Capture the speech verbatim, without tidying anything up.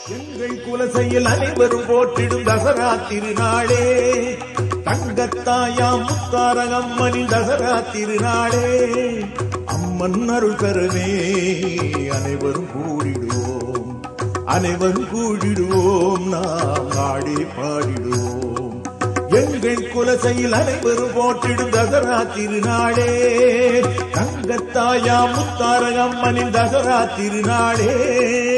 எங்கள் குலசையில் அனைவரும் போற்றிடும் தசரா திருநாளே, தங்கத்தாயா முத்தாரகம்மனின் தசரா திருநாளே, அம்மன் அருள் பெறவே அனைவரும் கூடிடுவோம், அனைவரும் கூடிடுவோம், நாம் நாடே பாடிடுவோம். எங்கள் குலசையில் அனைவரும் போற்றிடும் தசரா திருநாளே, தங்கத்தாயா முத்தாரகம்மனின் தசரா திருநாளே.